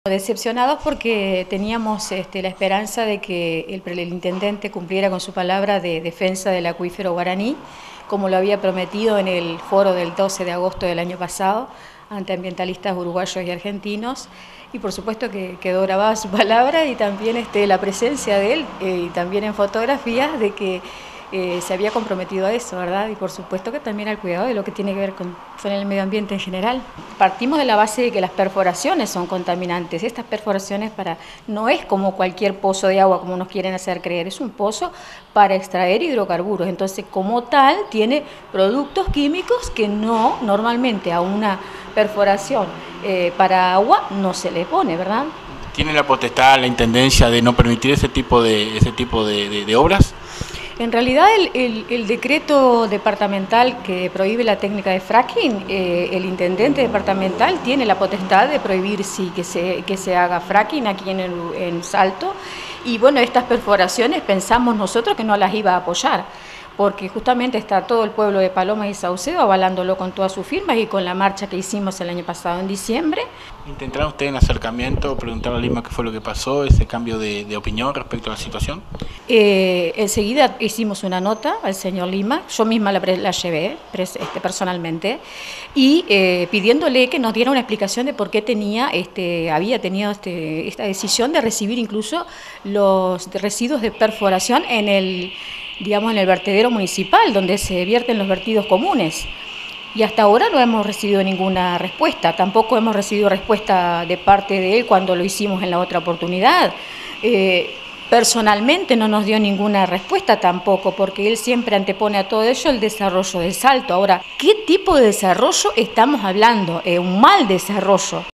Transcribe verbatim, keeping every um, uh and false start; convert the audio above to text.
Decepcionados porque teníamos este, la esperanza de que el, el intendente cumpliera con su palabra de defensa del acuífero guaraní, como lo había prometido en el foro del doce de agosto del año pasado, ante ambientalistas uruguayos y argentinos, y por supuesto que quedó grabada su palabra y también este, la presencia de él, eh, y también en fotografías de que eh, se había comprometido a eso, ¿verdad? Y por supuesto que también al cuidado de lo que tiene que ver con, con el medio ambiente en general. Partimos de la base de que las perforaciones son contaminantes. Estas perforaciones para, no es como cualquier pozo de agua como nos quieren hacer creer, es un pozo para extraer hidrocarburos. Entonces, como tal, tiene productos químicos que no, normalmente a una perforación eh, para agua no se le pone, ¿verdad? ¿Tiene la potestad la intendencia de no permitir ese tipo de, ese tipo de, de, de obras? En realidad el, el, el decreto departamental que prohíbe la técnica de fracking, eh, el intendente departamental tiene la potestad de prohibir sí que se, que se haga fracking aquí en, el, en Salto, y bueno, estas perforaciones pensamos nosotros que no las iba a apoyar, porque justamente está todo el pueblo de Paloma y Saucedo avalándolo con todas sus firmas y con la marcha que hicimos el año pasado en diciembre. ¿Intentaron ustedes en acercamiento preguntar a Lima qué fue lo que pasó, ese cambio de, de opinión respecto a la situación? Eh, enseguida hicimos una nota al señor Lima, yo misma la, la llevé este, personalmente, y eh, pidiéndole que nos diera una explicación de por qué tenía, este, había tenido este, esta decisión de recibir incluso los residuos de perforación en el, digamos, en el vertedero municipal, donde se vierten los vertidos comunes. Y hasta ahora no hemos recibido ninguna respuesta, tampoco hemos recibido respuesta de parte de él cuando lo hicimos en la otra oportunidad. Eh, personalmente no nos dio ninguna respuesta tampoco, porque él siempre antepone a todo ello el desarrollo del Salto. Ahora, ¿qué tipo de desarrollo estamos hablando? Eh, un mal desarrollo.